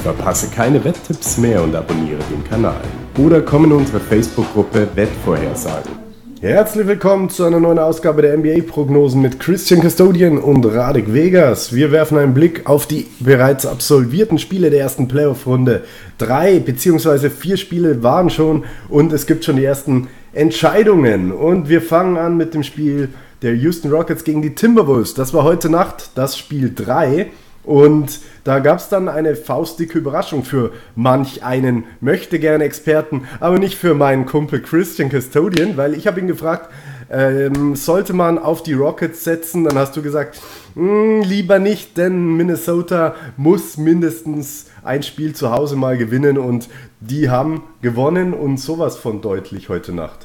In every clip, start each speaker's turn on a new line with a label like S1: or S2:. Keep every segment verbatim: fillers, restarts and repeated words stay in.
S1: Verpasse keine Wetttipps mehr und abonniere den Kanal. Oder komm in unsere Facebook-Gruppe Wettvorhersagen. Herzlich willkommen zu einer neuen Ausgabe der N B A-Prognosen mit Christian Custodian und Radek Vegas. Wir werfen einen Blick auf die bereits absolvierten Spiele der ersten Playoff-Runde. Drei bzw. vier Spiele waren schon und es gibt schon die ersten Entscheidungen. Und wir fangen an mit dem Spiel der Houston Rockets gegen die Timberwolves. Das war heute Nacht das Spiel drei. Und da gab es dann eine faustdicke Überraschung für manch einen Möchtegern-Experten, aber nicht für meinen Kumpel Christian Custodian, weil ich habe ihn gefragt, ähm, sollte man auf die Rockets setzen? Dann hast du gesagt, lieber nicht, denn Minnesota muss mindestens ein Spiel zu Hause mal gewinnen und die haben gewonnen und sowas von deutlich heute Nacht.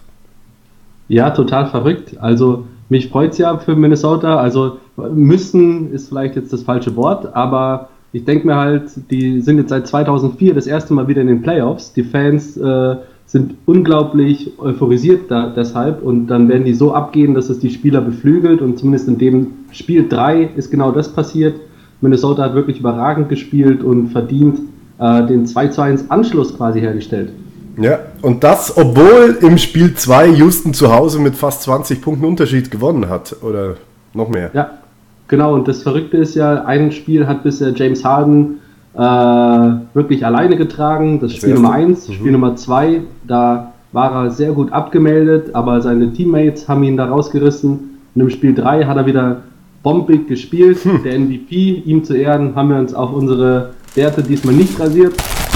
S2: Ja, total verrückt. Also mich freut es ja für Minnesota, also müssen ist vielleicht jetzt das falsche Wort, aber ich denke mir halt, die sind jetzt seit zweitausendvier das erste Mal wieder in den Playoffs, die Fans äh, sind unglaublich euphorisiert da, deshalb und dann werden die so abgehen, dass es die Spieler beflügelt und zumindest in dem Spiel drei ist genau das passiert. Minnesota hat wirklich überragend gespielt und verdient äh, den zwei zu eins Anschluss quasi hergestellt.
S1: Ja, und das, obwohl im Spiel zwei Houston zu Hause mit fast zwanzig Punkten Unterschied gewonnen hat, oder noch mehr.
S2: Ja, genau, und das Verrückte ist ja, ein Spiel hat bisher James Harden äh, wirklich alleine getragen, das, das Spiel Nummer eins, mhm. Spiel Nummer zwei, da war er sehr gut abgemeldet, aber seine Teammates haben ihn da rausgerissen und im Spiel drei hat er wieder bombig gespielt, hm. der M V P, ihm zu Ehren, haben wir uns auch unsere Werte diesmal nicht rasiert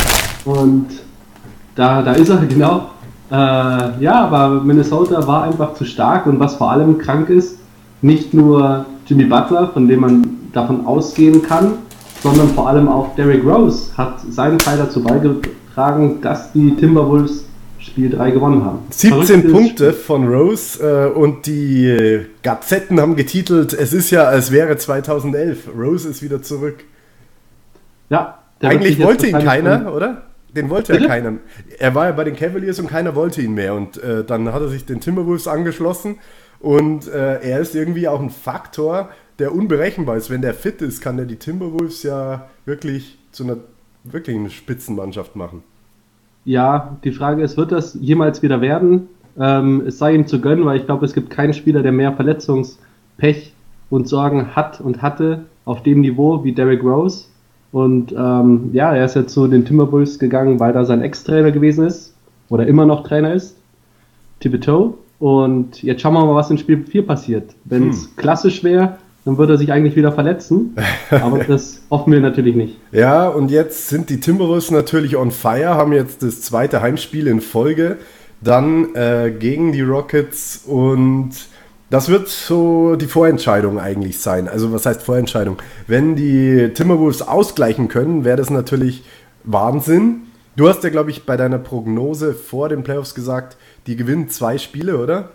S2: und Da, da ist er, genau. Äh, ja, aber Minnesota war einfach zu stark und was vor allem krank ist, nicht nur Jimmy Butler, von dem man davon ausgehen kann, sondern vor allem auch Derrick Rose hat seinen Teil dazu beigetragen, dass die Timberwolves Spiel drei gewonnen haben.
S1: siebzehn Punkte von Rose äh, und die Gazetten haben getitelt, es ist ja, als wäre zweitausendelf. Rose ist wieder zurück.
S2: Ja.
S1: Eigentlich wollte ihn keiner, oder? Den wollte ja keiner. Er war ja bei den Cavaliers und keiner wollte ihn mehr. Und äh, dann hat er sich den Timberwolves angeschlossen. Und äh, er ist irgendwie auch ein Faktor, der unberechenbar ist. Wenn der fit ist, kann er die Timberwolves ja wirklich zu einer wirklichen Spitzenmannschaft machen.
S2: Ja, die Frage ist, wird das jemals wieder werden? Ähm, es sei ihm zu gönnen, weil ich glaube, es gibt keinen Spieler, der mehr Verletzungspech und Sorgen hat und hatte auf dem Niveau wie Derrick Rose. Und ähm, ja, er ist jetzt zu den Timberwolves gegangen, weil da sein Ex-Trainer gewesen ist oder immer noch Trainer ist, Thibodeau. Und jetzt schauen wir mal, was in Spiel vier passiert. Wenn es hm. klassisch wäre, dann würde er sich eigentlich wieder verletzen, aber das hoffen wir natürlich nicht.
S1: Ja, und jetzt sind die Timberwolves natürlich on fire, haben jetzt das zweite Heimspiel in Folge, dann äh, gegen die Rockets und das wird so die Vorentscheidung eigentlich sein. Also was heißt Vorentscheidung? Wenn die Timberwolves ausgleichen können, wäre das natürlich Wahnsinn. Du hast ja, glaube ich, bei deiner Prognose vor den Playoffs gesagt, die gewinnen zwei Spiele, oder?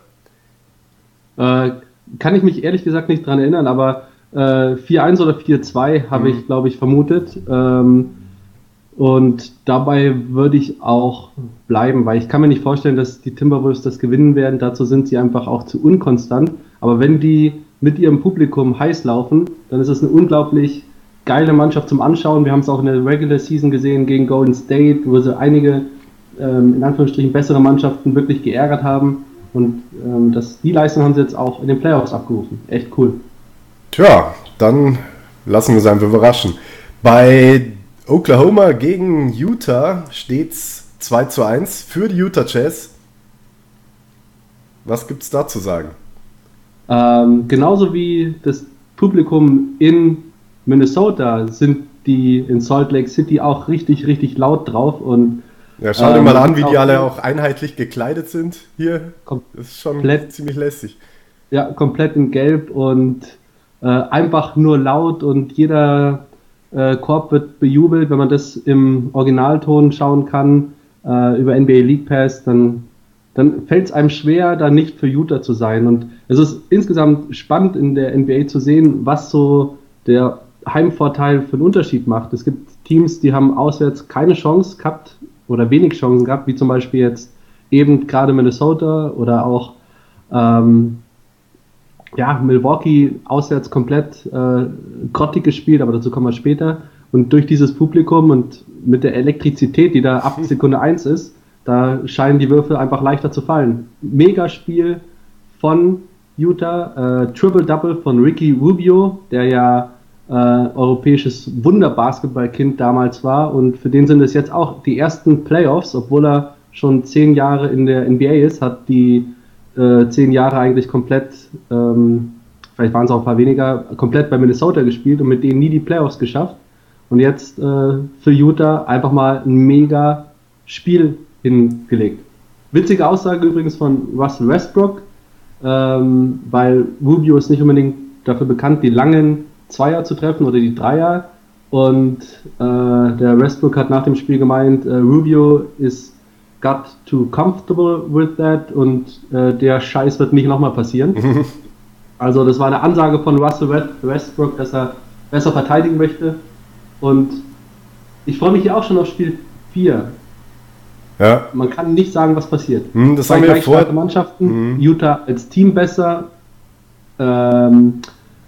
S2: Äh, kann ich mich ehrlich gesagt nicht dran erinnern, aber äh, vier eins oder vier zwei habe mhm. ich, glaube ich, vermutet. Ähm, und dabei würde ich auch bleiben, weil ich kann mir nicht vorstellen, dass die Timberwolves das gewinnen werden. Dazu sind sie einfach auch zu unkonstant. Aber wenn die mit ihrem Publikum heiß laufen, dann ist es eine unglaublich geile Mannschaft zum Anschauen. Wir haben es auch in der Regular Season gesehen gegen Golden State, wo sie einige, ähm, in Anführungsstrichen, bessere Mannschaften wirklich geärgert haben. Und ähm, das, die Leistung haben sie jetzt auch in den Playoffs abgerufen. Echt cool.
S1: Tja, dann lassen wir uns einfach überraschen. Bei Oklahoma gegen Utah steht's zwei zu eins für die Utah Jazz. Was gibt's da zu sagen?
S2: Ähm, genauso wie das Publikum in Minnesota sind die in Salt Lake City auch richtig, richtig laut drauf. Und
S1: ja, schau dir ähm, mal an, wie die alle auch einheitlich gekleidet sind hier. Das ist schon komplett, ziemlich lässig.
S2: Ja, komplett in Gelb und äh, einfach nur laut und jeder Äh, Korb wird bejubelt. Wenn man das im Originalton schauen kann, äh, über N B A League Pass, dann, dann fällt es einem schwer, da nicht für Utah zu sein. Und es ist insgesamt spannend in der N B A zu sehen, was so der Heimvorteil für einen Unterschied macht. Es gibt Teams, die haben auswärts keine Chance gehabt oder wenig Chancen gehabt, wie zum Beispiel jetzt eben gerade Minnesota oder auch ähm, ja, Milwaukee auswärts komplett äh, grottig gespielt, aber dazu kommen wir später. Und durch dieses Publikum und mit der Elektrizität, die da ab Sekunde eins ist, da scheinen die Würfe einfach leichter zu fallen. Megaspiel von Utah, äh, Triple-Double von Ricky Rubio, der ja äh, europäisches Wunderbasketballkind damals war, und für den sind es jetzt auch die ersten Playoffs, obwohl er schon zehn Jahre in der N B A ist, hat die äh, zehn Jahre eigentlich komplett, ähm, vielleicht waren es auch ein paar weniger, komplett bei Minnesota gespielt und mit denen nie die Playoffs geschafft. Und jetzt äh, für Utah einfach mal ein mega Spiel hingelegt. Witzige Aussage übrigens von Russell Westbrook, ähm, weil Rubio ist nicht unbedingt dafür bekannt, die langen Zweier zu treffen oder die Dreier. Und äh, der Westbrook hat nach dem Spiel gemeint, äh, Rubio is got too comfortable with that und äh, der Scheiß wird nicht nochmal passieren. Also das war eine Ansage von Russell Westbrook, dass er besser verteidigen möchte. Und ich freue mich hier auch schon auf Spiel vier.
S1: Ja.
S2: Man kann nicht sagen, was passiert.
S1: Hm, das
S2: Zwei
S1: haben wir
S2: gleich
S1: vor.
S2: starke Mannschaften,
S1: Hm.
S2: Utah als Team besser, ähm,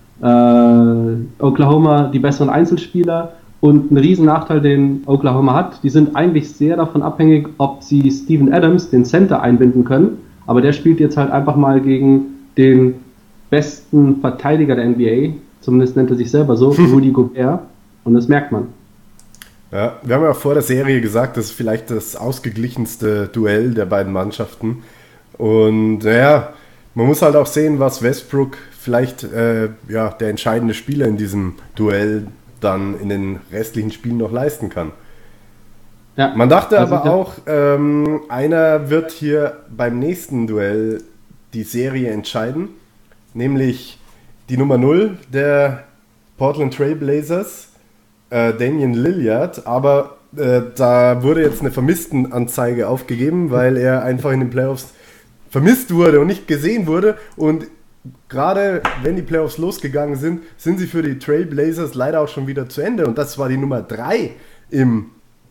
S2: äh, Oklahoma die besseren Einzelspieler, und ein riesen Nachteil, den Oklahoma hat, die sind eigentlich sehr davon abhängig, ob sie Steven Adams, den Center, einbinden können, aber der spielt jetzt halt einfach mal gegen den besten Verteidiger der N B A, zumindest nennt er sich selber so, Rudy Gobert, und das merkt man.
S1: Ja, wir haben ja auch vor der Serie gesagt, das ist vielleicht das ausgeglichenste Duell der beiden Mannschaften. Und naja, man muss halt auch sehen, was Westbrook vielleicht äh, ja, der entscheidende Spieler in diesem Duell dann in den restlichen Spielen noch leisten kann.
S2: Ja,
S1: man dachte
S2: also
S1: aber auch, ähm, einer wird hier beim nächsten Duell die Serie entscheiden, nämlich die Nummer null der Portland Trail Blazers, Äh, Damian Lillard, aber äh, da wurde jetzt eine Vermisstenanzeige aufgegeben, weil er einfach in den Playoffs vermisst wurde und nicht gesehen wurde, und gerade wenn die Playoffs losgegangen sind, sind sie für die Trailblazers leider auch schon wieder zu Ende, und das war die Nummer drei im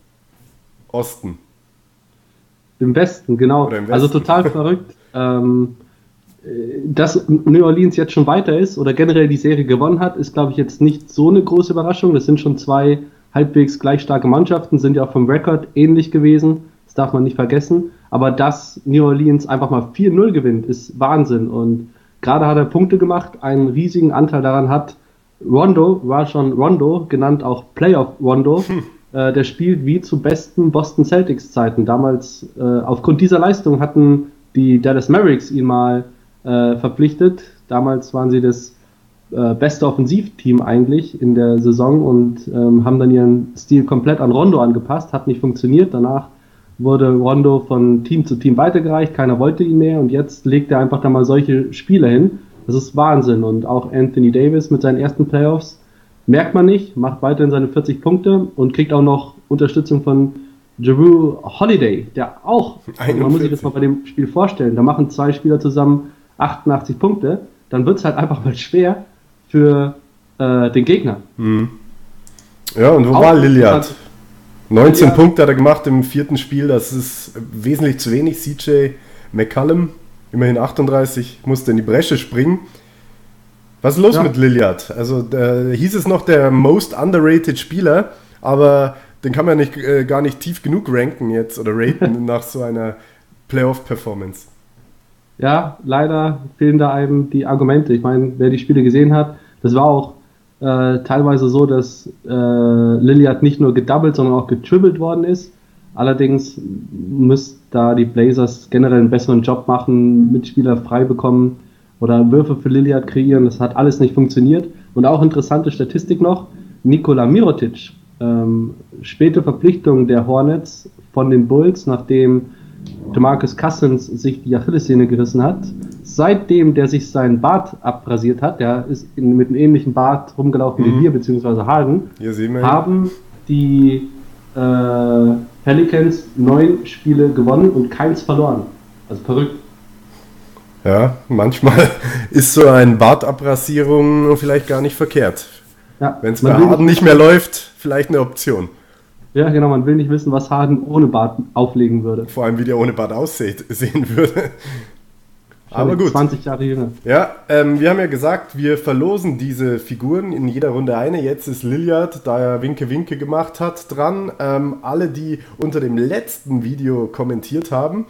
S1: Osten.
S2: Im Westen, genau.
S1: Oder im Westen.
S2: Also total verrückt. Ähm, dass New Orleans jetzt schon weiter ist oder generell die Serie gewonnen hat, ist, glaube ich, jetzt nicht so eine große Überraschung. Das sind schon zwei halbwegs gleich starke Mannschaften, sind ja auch vom Rekord ähnlich gewesen. Das darf man nicht vergessen. Aber dass New Orleans einfach mal vier null gewinnt, ist Wahnsinn. Und gerade hat er Punkte gemacht, einen riesigen Anteil daran hat Rondo, Rajon Rondo, genannt auch Playoff Rondo, hm. äh, der spielt wie zu besten Boston Celtics Zeiten. Damals, äh, aufgrund dieser Leistung hatten die Dallas Mavericks ihn mal äh, verpflichtet. Damals waren sie das äh, beste Offensivteam eigentlich in der Saison und ähm, haben dann ihren Stil komplett an Rondo angepasst, hat nicht funktioniert. Danach wurde Rondo von Team zu Team weitergereicht, keiner wollte ihn mehr und jetzt legt er einfach da mal solche Spiele hin. Das ist Wahnsinn. Und auch Anthony Davis mit seinen ersten Playoffs, merkt man nicht, macht weiterhin seine vierzig Punkte und kriegt auch noch Unterstützung von Jrue Holiday, der auch, einundvierzig. Man muss sich das mal bei dem Spiel vorstellen, da machen zwei Spieler zusammen achtundachtzig Punkte, dann wird es halt einfach mal schwer für äh, den Gegner.
S1: Mhm. Ja, und wo auch war Lillard? neunzehn ja. Punkte hat er gemacht im vierten Spiel, das ist wesentlich zu wenig. C J McCollum, immerhin achtunddreißig, musste in die Bresche springen. Was ist los ja. mit Lillard? Also da hieß es noch der most underrated Spieler, aber den kann man nicht, äh, gar nicht tief genug ranken jetzt oder raten nach so einer Playoff-Performance.
S2: Ja, leider fehlen da einem die Argumente. Ich meine, wer die Spiele gesehen hat, das war auch äh, teilweise so, dass äh, Lillard nicht nur gedoubled, sondern auch getribbelt worden ist. Allerdings müssten da die Blazers generell einen besseren Job machen, Mitspieler frei bekommen oder Würfe für Lillard kreieren. Das hat alles nicht funktioniert. Und auch interessante Statistik noch, Nikola Mirotic, ähm, späte Verpflichtung der Hornets von den Bulls, nachdem DeMarcus Cousins sich die Achillessehne gerissen hat. Seitdem der sich seinen Bart abrasiert hat, der ist in, mit einem ähnlichen Bart rumgelaufen mhm. wie wir, beziehungsweise Harden, haben die äh, Pelicans neun Spiele gewonnen und keins verloren. Also verrückt.
S1: Ja, manchmal ist so eine Bartabrasierung vielleicht gar nicht verkehrt. Ja, wenn es bei Harden nicht mehr läuft, vielleicht eine Option.
S2: Ja, genau, man will nicht wissen, was Harden ohne Bart auflegen würde.
S1: Vor allem, wie der ohne Bart aussehen würde. Aber gut.
S2: zwanzig Jahre jünger.
S1: Ja, ähm, wir haben ja gesagt, wir verlosen diese Figuren in jeder Runde eine. Jetzt ist Lillard, da er Winke Winke gemacht hat, dran. Ähm, alle, die unter dem letzten Video kommentiert haben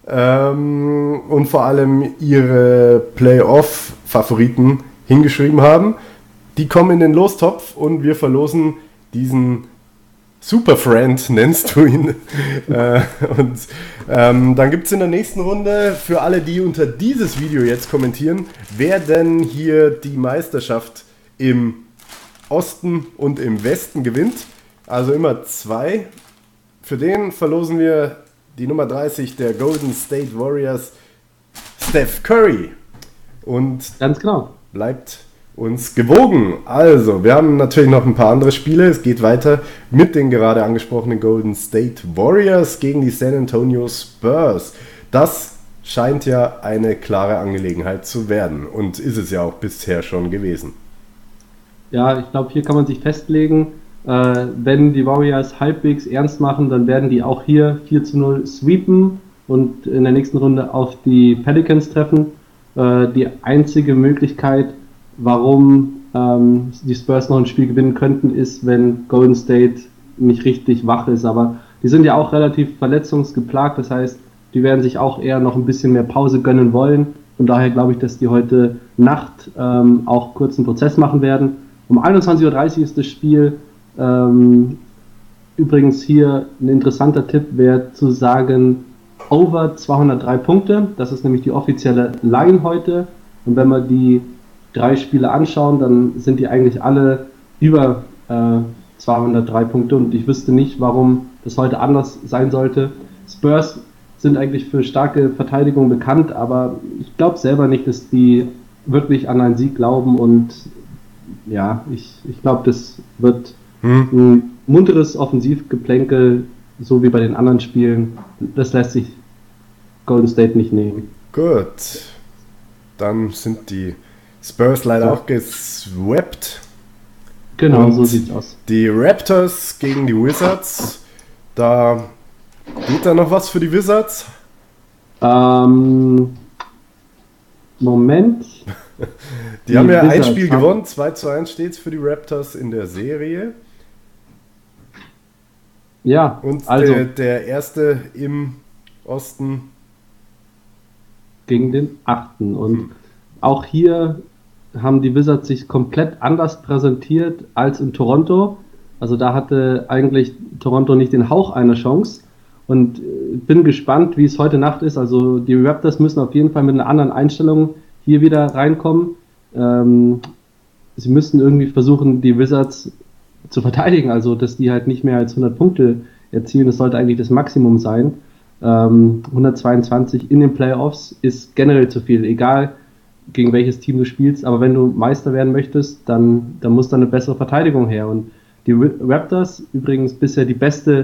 S1: ähm, und vor allem ihre Playoff-Favoriten hingeschrieben haben, die kommen in den Lostopf und wir verlosen diesen Superfriend, nennst du ihn. äh, und ähm, dann gibt es in der nächsten Runde für alle, die unter dieses Video jetzt kommentieren, wer denn hier die Meisterschaft im Osten und im Westen gewinnt. Also immer zwei. Für den verlosen wir die Nummer dreißig der Golden State Warriors, Steph Curry. Und
S2: ganz genau.
S1: Bleibt uns gewogen. Also, wir haben natürlich noch ein paar andere Spiele. Es geht weiter mit den gerade angesprochenen Golden State Warriors gegen die San Antonio Spurs. Das scheint ja eine klare Angelegenheit zu werden und ist es ja auch bisher schon gewesen.
S2: Ja, ich glaube, hier kann man sich festlegen, äh, wenn die Warriors halbwegs ernst machen, dann werden die auch hier vier zu null sweepen und in der nächsten Runde auf die Pelicans treffen. Äh, die einzige Möglichkeit, warum ähm, die Spurs noch ein Spiel gewinnen könnten, ist, wenn Golden State nicht richtig wach ist. Aber die sind ja auch relativ verletzungsgeplagt, das heißt, die werden sich auch eher noch ein bisschen mehr Pause gönnen wollen. Von daher glaube ich, dass die heute Nacht ähm, auch kurz einen Prozess machen werden. Um einundzwanzig Uhr dreißig ist das Spiel. Ähm, übrigens hier ein interessanter Tipp wäre zu sagen, over zweihundertdrei Punkte. Das ist nämlich die offizielle Line heute. Und wenn wir die drei Spiele anschauen, dann sind die eigentlich alle über äh, zweihundertdrei Punkte und ich wüsste nicht, warum das heute anders sein sollte. Spurs sind eigentlich für starke Verteidigung bekannt, aber ich glaube selber nicht, dass die wirklich an einen Sieg glauben und ja, ich, ich glaube, das wird hm. ein munteres Offensivgeplänkel, so wie bei den anderen Spielen. Das lässt sich Golden State nicht nehmen.
S1: Gut, dann sind die Spurs leider ja. auch geswappt.
S2: Genau, und so sieht's aus.
S1: Die Raptors gegen die Wizards. Da geht da noch was für die Wizards?
S2: Ähm, Moment.
S1: die, die haben ja Wizards ein Spiel haben... gewonnen. zwei zu eins steht es für die Raptors in der Serie.
S2: Ja,
S1: und
S2: also
S1: der, der erste im Osten
S2: gegen den achten. Und hm. auch hier haben die Wizards sich komplett anders präsentiert als in Toronto. Also da hatte eigentlich Toronto nicht den Hauch einer Chance. Und bin gespannt, wie es heute Nacht ist. Also die Raptors müssen auf jeden Fall mit einer anderen Einstellung hier wieder reinkommen. Ähm, sie müssen irgendwie versuchen, die Wizards zu verteidigen. Also dass die halt nicht mehr als hundert Punkte erzielen. Das sollte eigentlich das Maximum sein. Ähm, hundertzweiundzwanzig in den Playoffs ist generell zu viel. Egal, gegen welches Team du spielst, aber wenn du Meister werden möchtest, dann, dann muss da eine bessere Verteidigung her. Und die Raptors, übrigens bisher die beste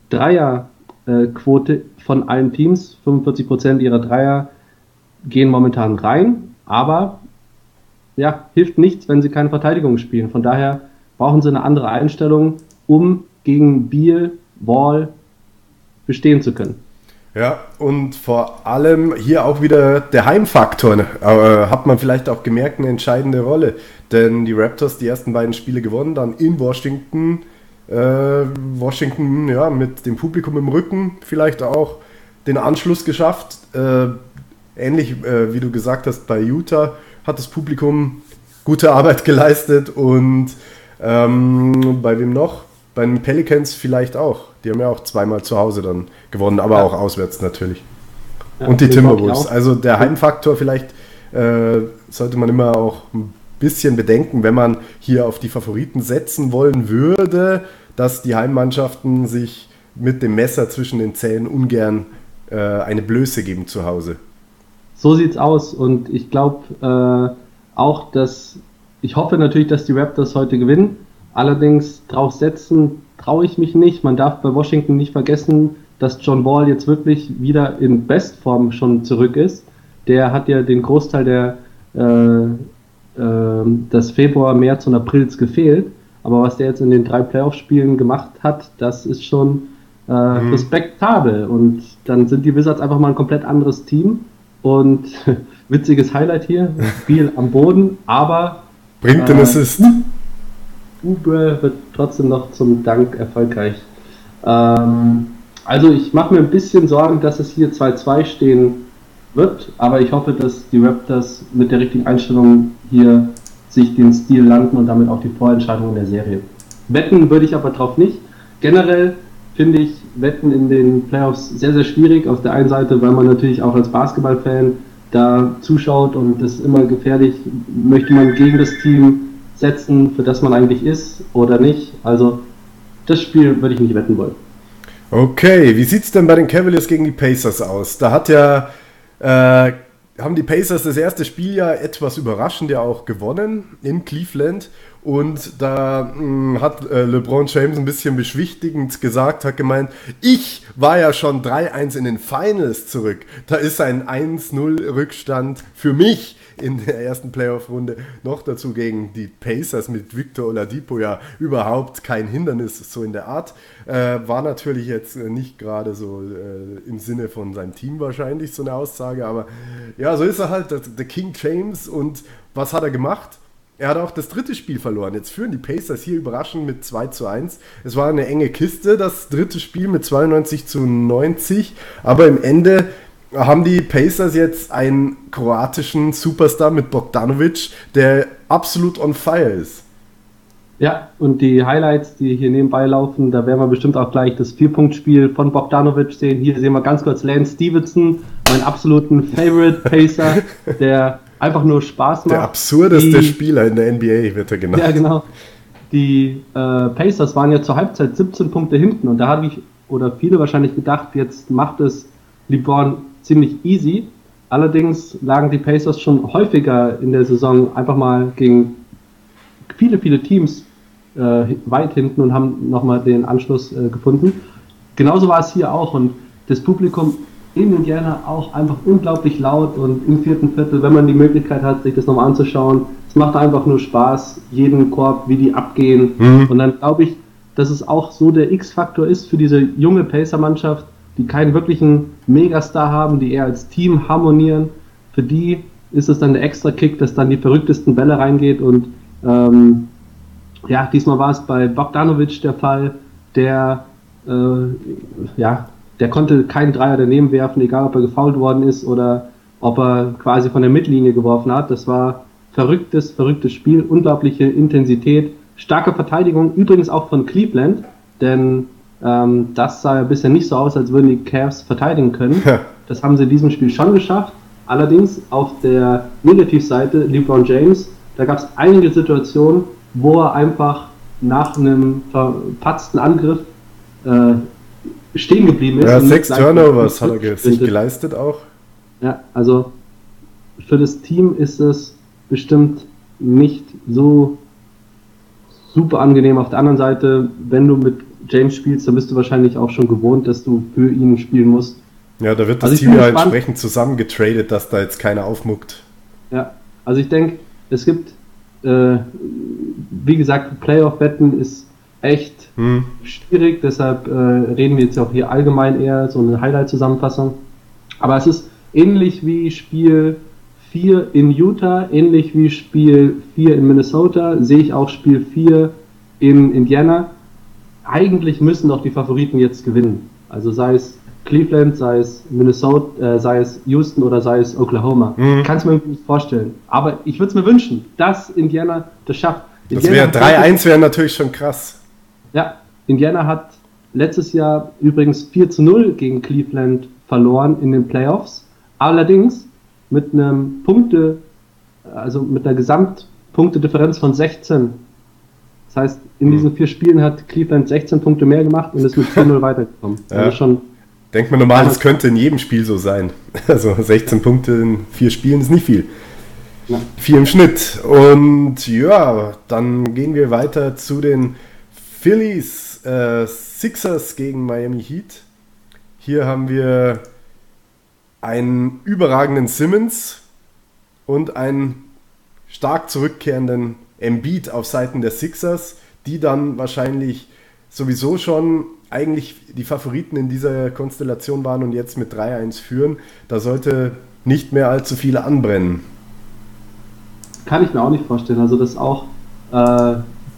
S2: Dreierquote von allen Teams, fünfundvierzig Prozent ihrer Dreier gehen momentan rein, aber ja, hilft nichts, wenn sie keine Verteidigung spielen. Von daher brauchen sie eine andere Einstellung, um gegen Beal, Wall bestehen zu können.
S1: Ja, und vor allem hier auch wieder der Heimfaktor, äh, hat man vielleicht auch gemerkt, eine entscheidende Rolle. Denn die Raptors die ersten beiden Spiele gewonnen, dann in Washington, äh, Washington ja mit dem Publikum im Rücken vielleicht auch den Anschluss geschafft. Äh, ähnlich äh, wie du gesagt hast, bei Utah hat das Publikum gute Arbeit geleistet und ähm, bei wem noch? Bei den Pelicans vielleicht auch. Die haben ja auch zweimal zu Hause dann gewonnen, aber ja. auch auswärts natürlich. Ja, und die Timberwolves. Also der Heimfaktor vielleicht äh, sollte man immer auch ein bisschen bedenken, wenn man hier auf die Favoriten setzen wollen würde, dass die Heimmannschaften sich mit dem Messer zwischen den Zähnen ungern äh, eine Blöße geben zu Hause.
S2: So sieht's aus und ich glaube äh, auch, dass ich hoffe natürlich, dass die Raptors heute gewinnen. Allerdings drauf setzen traue ich mich nicht. Man darf bei Washington nicht vergessen, dass John Wall jetzt wirklich wieder in Bestform schon zurück ist. Der hat ja den Großteil der äh, äh, des Februar, März und Aprils gefehlt. Aber was der jetzt in den drei Playoff-Spielen gemacht hat, das ist schon äh, mhm. respektabel. Und dann sind die Wizards einfach mal ein komplett anderes Team. Und witziges Highlight hier, Spiel am Boden, aber
S1: bringt den äh, Assist.
S2: Oubre wird trotzdem noch zum Dank erfolgreich. Ähm, also ich mache mir ein bisschen Sorgen, dass es hier zwei zwei stehen wird, aber ich hoffe, dass die Raptors mit der richtigen Einstellung hier sich den Stil landen und damit auch die Vorentscheidung in der Serie. Wetten würde ich aber drauf nicht. Generell finde ich Wetten in den Playoffs sehr, sehr schwierig. Auf der einen Seite, weil man natürlich auch als Basketballfan da zuschaut und das ist immer gefährlich. Möchte man gegen das Team setzen, für das man eigentlich ist oder nicht? Also das Spiel würde ich nicht wetten wollen.
S1: Okay, wie sieht es denn bei den Cavaliers gegen die Pacers aus? Da hat ja äh, haben die Pacers das erste Spiel ja etwas überraschend ja auch gewonnen in Cleveland. Und da mh, hat äh, LeBron James ein bisschen beschwichtigend gesagt, hat gemeint, ich war ja schon drei eins in den Finals zurück. Da ist ein eins null Rückstand für mich in der ersten Playoff-Runde. Noch dazu gegen die Pacers mit Victor Oladipo ja überhaupt kein Hindernis, so in der Art. Äh, war natürlich jetzt nicht gerade so äh, im Sinne von seinem Team wahrscheinlich so eine Aussage, aber ja, so ist er halt, der, der King James. Und was hat er gemacht? Er hat auch das dritte Spiel verloren. Jetzt führen die Pacers hier überraschend mit zwei zu eins. Es war eine enge Kiste, das dritte Spiel mit zweiundneunzig zu neunzig. Aber im Ende haben die Pacers jetzt einen kroatischen Superstar mit Bogdanovic, der absolut on fire ist.
S2: Ja, und die Highlights, die hier nebenbei laufen, da werden wir bestimmt auch gleich das Vier-Punkt-Spiel von Bogdanovic sehen. Hier sehen wir ganz kurz Lance Stevenson, meinen absoluten Favorite Pacer, der einfach nur Spaß macht.
S1: Der absurdeste die, Spieler in der N B A wird er genannt.
S2: Ja, genau. Die äh, Pacers waren ja zur Halbzeit siebzehn Punkte hinten und da habe ich, oder viele wahrscheinlich gedacht, jetzt macht es LeBron ziemlich easy. Allerdings lagen die Pacers schon häufiger in der Saison einfach mal gegen viele, viele Teams äh, weit hinten und haben nochmal den Anschluss äh, gefunden. Genauso war es hier auch und das Publikum in Indiana auch einfach unglaublich laut und im vierten Viertel, wenn man die Möglichkeit hat, sich das nochmal anzuschauen, es macht einfach nur Spaß, jeden Korb, wie die abgehen. Mhm. Und dann glaube ich, dass es auch so der X-Faktor ist für diese junge Pacer-Mannschaft, die keinen wirklichen Megastar haben, die eher als Team harmonieren. Für die ist es dann der Extra-Kick, dass dann die verrücktesten Bälle reingeht und ähm, ja, diesmal war es bei Bogdanovic der Fall, der äh, ja, der konnte keinen Dreier daneben werfen, egal ob er gefoult worden ist oder ob er quasi von der Mittellinie geworfen hat. Das war verrücktes, verrücktes Spiel, unglaubliche Intensität, starke Verteidigung, übrigens auch von Cleveland, denn ähm, das sah ja bisher nicht so aus, als würden die Cavs verteidigen können. Ja. Das haben sie in diesem Spiel schon geschafft. Allerdings auf der Negativseite LeBron James, da gab es einige Situationen, wo er einfach nach einem verpatzten Angriff äh, stehen geblieben ist.
S1: Ja, sechs Turnovers hat er sich geleistet auch.
S2: Ja, also für das Team ist es bestimmt nicht so super angenehm. Auf der anderen Seite, wenn du mit James spielst, dann bist du wahrscheinlich auch schon gewohnt, dass du für ihn spielen musst.
S1: Ja, da wird das also Team ja entsprechend zusammengetradet, dass da jetzt keiner aufmuckt.
S2: Ja, also ich denke, es gibt, äh, wie gesagt, Playoff-Wetten ist echt hm. schwierig, deshalb äh, reden wir jetzt auch hier allgemein eher so eine Highlight-Zusammenfassung. Aber es ist ähnlich wie Spiel vier in Utah, ähnlich wie Spiel vier in Minnesota, sehe ich auch Spiel vier in Indiana. Eigentlich müssen doch die Favoriten jetzt gewinnen. Also sei es Cleveland, sei es Minnesota, äh, sei es Houston oder sei es Oklahoma. Mhm. Kann es mir nicht vorstellen. Aber ich würde es mir wünschen, dass Indiana das schafft.
S1: Das wäre drei eins wäre natürlich schon krass.
S2: Ja, Indiana hat letztes Jahr übrigens vier zu null gegen Cleveland verloren in den Playoffs. Allerdings mit einem Punkte, also mit einer Gesamtpunktedifferenz von sechzehn. Das heißt, in diesen vier Spielen hat Cleveland sechzehn Punkte mehr gemacht und ist mit vier null weitergekommen.
S1: Ja. Also schon denkt man normal, es könnte in jedem Spiel so sein. Also sechzehn Punkte in vier Spielen ist nicht viel. Ja. Vier im Schnitt. Und ja, dann gehen wir weiter zu den Phillies, äh, Sixers gegen Miami Heat. Hier haben wir einen überragenden Simmons und einen stark zurückkehrenden Embiid auf Seiten der Sixers, die dann wahrscheinlich sowieso schon eigentlich die Favoriten in dieser Konstellation waren und jetzt mit drei eins führen, da sollte nicht mehr allzu viel anbrennen.
S2: Kann ich mir auch nicht vorstellen. Also das ist auch äh,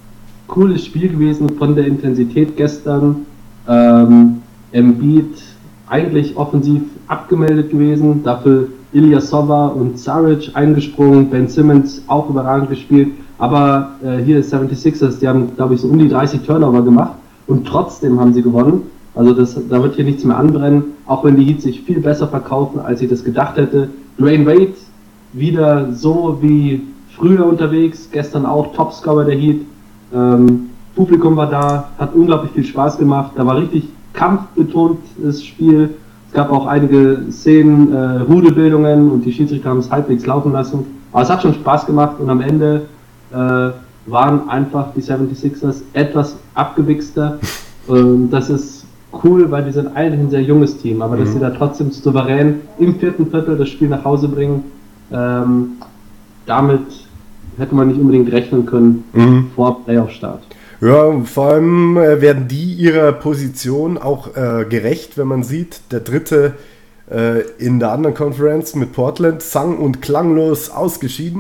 S2: cooles Spiel gewesen von der Intensität gestern. Ähm, Embiid eigentlich offensiv abgemeldet gewesen, dafür Ilyasova und Saric eingesprungen, Ben Simmons auch überragend gespielt, aber äh, hier ist seventy-sixers, die haben, glaube ich, so um die dreißig Turnover gemacht und trotzdem haben sie gewonnen. Also das, da wird hier nichts mehr anbrennen, auch wenn die Heat sich viel besser verkaufen, als ich das gedacht hätte. Dwayne Wade wieder so wie früher unterwegs, gestern auch Topscorer der Heat. Ähm, Publikum war da, hat unglaublich viel Spaß gemacht, da war richtig kampfbetontes Spiel. Es gab auch einige Szenen, äh, Rudelbildungen und die Schiedsrichter haben es halbwegs laufen lassen. Aber es hat schon Spaß gemacht und am Ende äh, waren einfach die seventy-sixers etwas abgewichster. Ähm, das ist cool, weil die sind eigentlich ein sehr junges Team, aber mhm. dass sie da trotzdem souverän im vierten Viertel das Spiel nach Hause bringen, ähm, damit hätte man nicht unbedingt rechnen können mhm. vor Playoff-Start.
S1: Ja, vor allem äh, werden die ihrer Position auch äh, gerecht, wenn man sieht, der dritte äh, in der anderen Conference mit Portland sang- und klanglos ausgeschieden.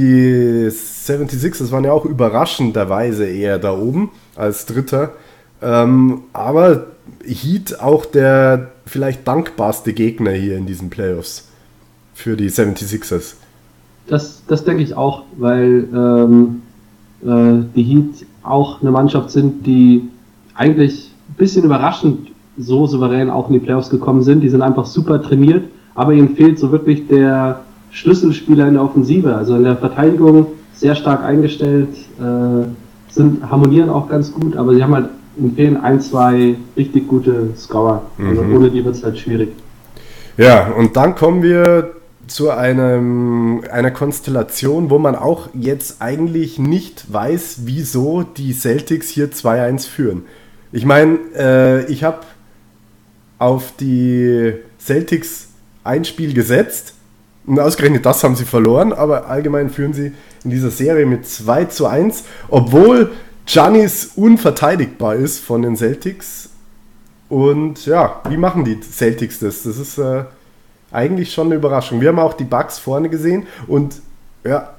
S1: Die seventy-sixers waren ja auch überraschenderweise eher da oben als Dritter. Ähm, aber Heat auch der vielleicht dankbarste Gegner hier in diesen Playoffs für die seventy-sixers.
S2: Das, das denke ich auch, weil ähm, äh, die Heat auch eine Mannschaft sind, die eigentlich ein bisschen überraschend so souverän auch in die Playoffs gekommen sind. Die sind einfach super trainiert, aber ihnen fehlt so wirklich der Schlüsselspieler in der Offensive. Also in der Verteidigung sehr stark eingestellt, äh, sind, harmonieren auch ganz gut, aber sie haben halt, ihnen fehlen ein, zwei richtig gute Scorer. Also mhm. ohne die wird es halt schwierig.
S1: Ja, und dann kommen wir zu einem, einer Konstellation, wo man auch jetzt eigentlich nicht weiß, wieso die Celtics hier zwei eins führen. Ich meine, äh, ich habe auf die Celtics ein Spiel gesetzt und ausgerechnet das haben sie verloren, aber allgemein führen sie in dieser Serie mit zwei zu eins, obwohl Giannis unverteidigbar ist von den Celtics. Und ja, wie machen die Celtics das? Das ist äh, eigentlich schon eine Überraschung. Wir haben auch die Bucks vorne gesehen und ja,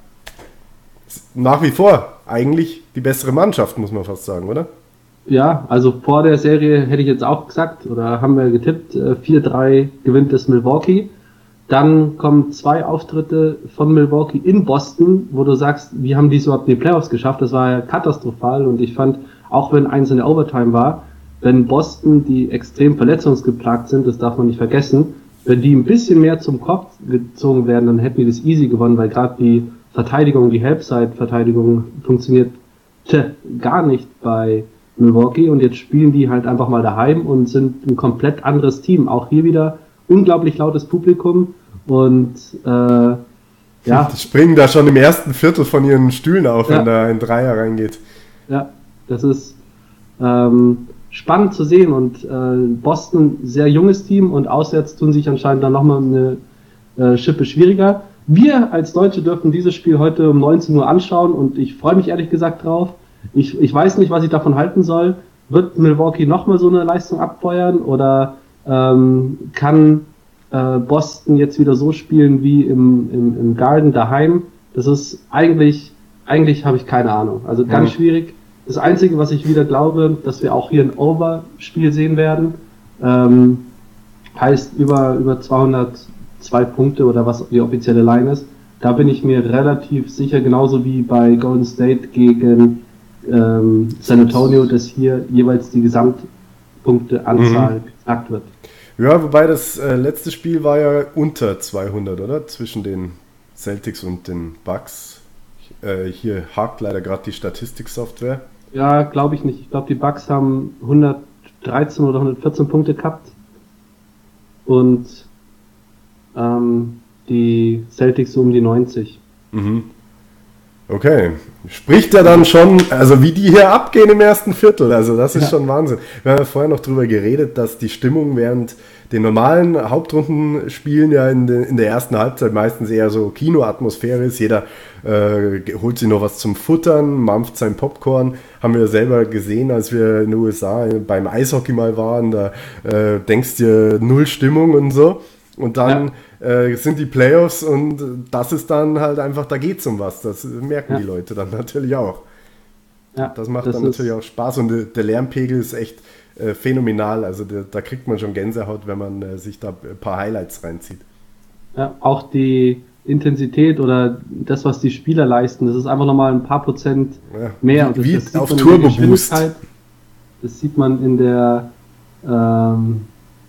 S1: nach wie vor eigentlich die bessere Mannschaft, muss man fast sagen, oder?
S2: Ja, also vor der Serie hätte ich jetzt auch gesagt, oder haben wir getippt, vier drei gewinnt das Milwaukee. Dann kommen zwei Auftritte von Milwaukee in Boston, wo du sagst, wie haben die es überhaupt in die Playoffs geschafft? Das war ja katastrophal und ich fand, auch wenn eins in der Overtime war, wenn Boston, die extrem verletzungsgeplagt sind, das darf man nicht vergessen, wenn die ein bisschen mehr zum Kopf gezogen werden, dann hätten die das easy gewonnen, weil gerade die Verteidigung, die Halbside-Verteidigung funktioniert gar nicht bei Milwaukee und jetzt spielen die halt einfach mal daheim und sind ein komplett anderes Team. Auch hier wieder unglaublich lautes Publikum und äh, ja.
S1: Die springen da schon im ersten Viertel von ihren Stühlen auf, ja. wenn da ein Dreier reingeht.
S2: Ja, das ist ähm, spannend zu sehen und äh, Boston, sehr junges Team und auswärts tun sich anscheinend dann nochmal eine äh, Schippe schwieriger. Wir als Deutsche dürfen dieses Spiel heute um neunzehn Uhr anschauen und ich freue mich ehrlich gesagt drauf. Ich, ich weiß nicht, was ich davon halten soll. Wird Milwaukee nochmal so eine Leistung abfeuern oder ähm, kann äh, Boston jetzt wieder so spielen wie im, im, im Garden daheim? Das ist eigentlich, eigentlich habe ich keine Ahnung. Also ganz mhm. schwierig. Das Einzige, was ich wieder glaube, dass wir auch hier ein Over-Spiel sehen werden, ähm, heißt über, über zweihundertzwei Punkte oder was die offizielle Line ist. Da bin ich mir relativ sicher, genauso wie bei Golden State gegen ähm, San Antonio, dass hier jeweils die Gesamtpunkteanzahl mhm. gesagt wird.
S1: Ja, wobei das äh, letzte Spiel war ja unter zweihundert, oder? Zwischen den Celtics und den Bucks. Äh, hier hakt leider gerade die Statistiksoftware.
S2: Ja, glaube ich nicht. Ich glaube, die Bucks haben hundertdreizehn oder hundertvierzehn Punkte gehabt und ähm, die Celtics so um die neunzig.
S1: Mhm. Okay, spricht ja dann schon, also wie die hier abgehen im ersten Viertel, also das ist ja schon Wahnsinn. Wir haben ja vorher noch drüber geredet, dass die Stimmung während den normalen Hauptrundenspielen ja in, de, in der ersten Halbzeit meistens eher so Kinoatmosphäre ist. Jeder äh, holt sich noch was zum Futtern, mampft sein Popcorn. Haben wir selber gesehen, als wir in den U S A beim Eishockey mal waren, da äh, denkst du null Stimmung und so. Und dann ja. äh, sind die Playoffs und das ist dann halt einfach, da geht's um was. Das merken ja. die Leute dann natürlich auch. Ja, das macht das dann natürlich auch Spaß und der, der Lärmpegel ist echt äh, phänomenal. Also der, da kriegt man schon Gänsehaut, wenn man äh, sich da ein paar Highlights reinzieht.
S2: Ja, auch die Intensität oder das, was die Spieler leisten, das ist einfach nochmal ein paar Prozent ja. mehr. Und das,
S1: wie
S2: das
S1: auf Turbo Boost.
S2: Das sieht man in der ähm,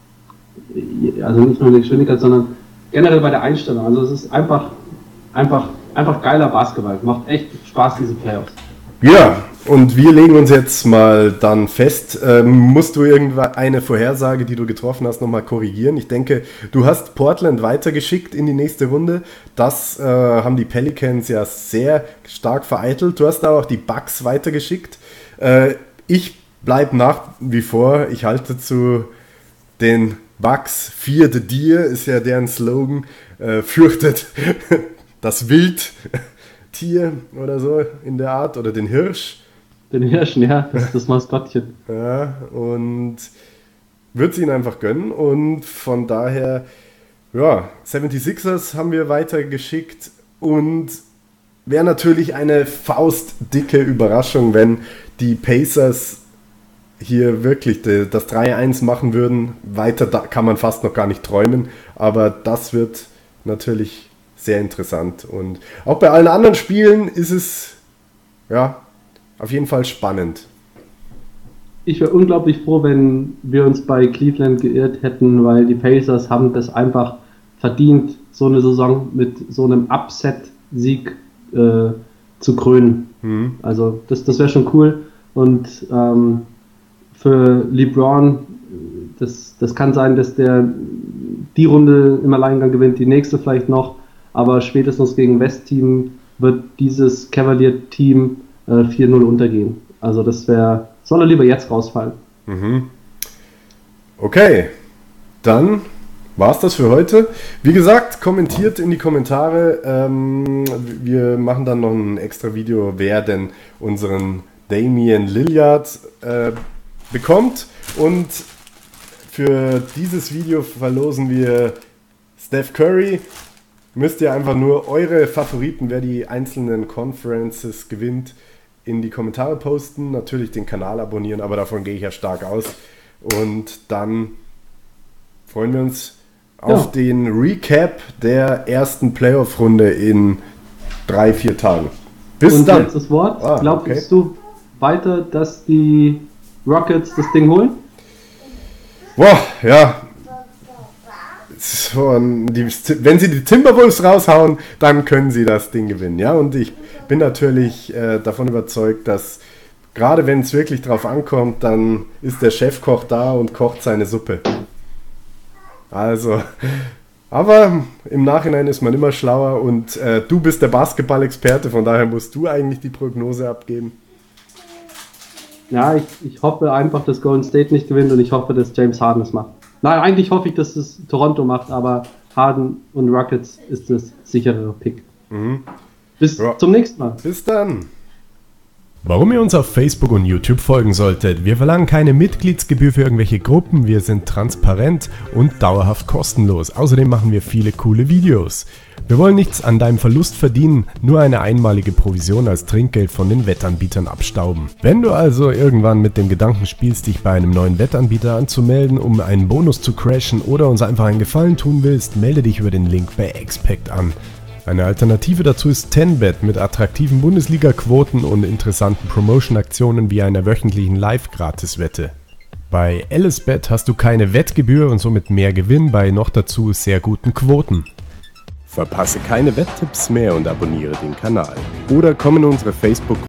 S2: also nicht nur in der Geschwindigkeit, sondern generell bei der Einstellung. Also es ist einfach, einfach, einfach geiler Basketball. Macht echt Spaß, diese Playoffs.
S1: Ja, und wir legen uns jetzt mal dann fest. Ähm, musst du irgendeine Vorhersage, die du getroffen hast, nochmal korrigieren? Ich denke, du hast Portland weitergeschickt in die nächste Runde. Das äh, haben die Pelicans ja sehr stark vereitelt. Du hast da auch die Bucks weitergeschickt. Äh, ich bleibe nach wie vor, ich halte zu den Bucks, Fear the Deer ist ja deren Slogan, äh, fürchtet das Wildtier oder so in der Art, oder den Hirsch.
S2: Den Hirschen, ja, das ist das Maskottchen.
S1: Ja, und wird es ihnen einfach gönnen und von daher, ja, seventy-sixers haben wir weitergeschickt und wäre natürlich eine faustdicke Überraschung, wenn die Pacers hier wirklich das drei eins machen würden. Weiter da kann man fast noch gar nicht träumen, aber das wird natürlich sehr interessant. Und auch bei allen anderen Spielen ist es ja auf jeden Fall spannend.
S2: Ich wäre unglaublich froh, wenn wir uns bei Cleveland geirrt hätten, weil die Pacers haben das einfach verdient, so eine Saison mit so einem Upset-Sieg äh, zu krönen. Mhm. Also das, das wäre schon cool. Und ähm, für LeBron, das, das kann sein, dass der die Runde im Alleingang gewinnt, die nächste vielleicht noch, aber spätestens gegen West-Team wird dieses Cavalier-Team äh, vier null untergehen. Also das wäre, soll er lieber jetzt rausfallen.
S1: Mhm. Okay, dann war es das für heute. Wie gesagt, kommentiert in die Kommentare. Ähm, wir machen dann noch ein extra Video, wer denn unseren Damian Lillard äh, bekommt. Und für dieses Video verlosen wir Steph Curry. Müsst ihr einfach nur eure Favoriten, wer die einzelnen Conferences gewinnt, in die Kommentare posten. Natürlich den Kanal abonnieren, aber davon gehe ich ja stark aus. Und dann freuen wir uns auf ja. den Recap der ersten Playoff-Runde in drei, vier Tagen.
S2: Bis Und dann. Und jetzt das Wort. Ah, Glaubst okay. du weiter, dass die Rockets das Ding holen?
S1: Boah, ja. So, die, wenn sie die Timberwolves raushauen, dann können sie das Ding gewinnen. Ja, und ich bin natürlich äh, davon überzeugt, dass gerade wenn es wirklich drauf ankommt, dann ist der Chefkoch da und kocht seine Suppe. Also, aber im Nachhinein ist man immer schlauer und äh, du bist der Basketball-Experte, von daher musst du eigentlich die Prognose abgeben.
S2: Ja, ich, ich hoffe einfach, dass Golden State nicht gewinnt und ich hoffe, dass James Harden es macht. Nein, eigentlich hoffe ich, dass es Toronto macht, aber Harden und Rockets ist das sicherere Pick. Mhm. Bis ja. zum nächsten Mal.
S1: Bis dann.
S3: Warum ihr uns auf Facebook und YouTube folgen solltet: Wir verlangen keine Mitgliedsgebühr für irgendwelche Gruppen, wir sind transparent und dauerhaft kostenlos. Außerdem machen wir viele coole Videos. Wir wollen nichts an deinem Verlust verdienen, nur eine einmalige Provision als Trinkgeld von den Wettanbietern abstauben. Wenn du also irgendwann mit dem Gedanken spielst, dich bei einem neuen Wettanbieter anzumelden, um einen Bonus zu crashen oder uns einfach einen Gefallen tun willst, melde dich über den Link bei Expect an. Eine Alternative dazu ist Tenbet mit attraktiven Bundesliga-Quoten und interessanten Promotion-Aktionen wie einer wöchentlichen Live-Gratis-Wette. Bei LSBet hast du keine Wettgebühr und somit mehr Gewinn bei noch dazu sehr guten Quoten.
S1: Verpasse keine Wetttipps mehr und abonniere den Kanal. Oder komm in unsere Facebook